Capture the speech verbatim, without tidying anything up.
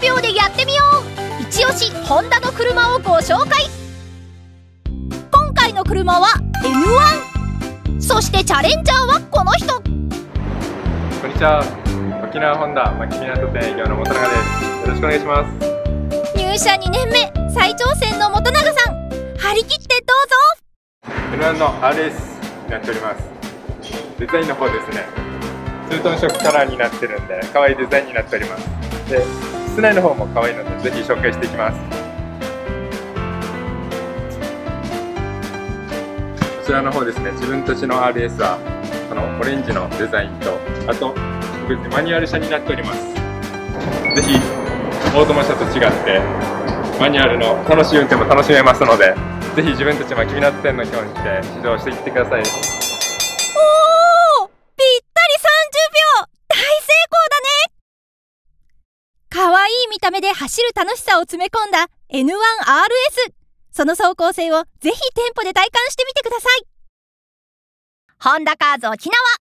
びょうでやってみよう。一押しホンダの車をご紹介。今回の車は エヌワン、 そしてチャレンジャーはこの人。 こんにちは、沖縄ホンダ牧港店営業の本永です。よろしくお願いします。 入社にねんめ、再挑戦の本永さん、張り切ってどうぞ。 エヌワン の アールエス になっております。デザインの方ですね、ツートン色カラーになってるんで可愛いデザインになっております。で、室内の方も可愛いのでぜひ紹介していきます。こちらの方ですね、自分たちの アールエス はこのオレンジのデザインと、あと特別にマニュアル車になっております。ぜひオートマ車と違ってマニュアルの楽しい運転も楽しめますので、ぜひ自分たち牧港店の表にて試乗していってください。 おー、ぴったりさんじゅうびょう、大成功だね。かわいい見た目で走る楽しさを詰め込んだ エヌワンアールエス、 その走行性をぜひ店舗で体感してみてください。ホンダカーズ沖縄。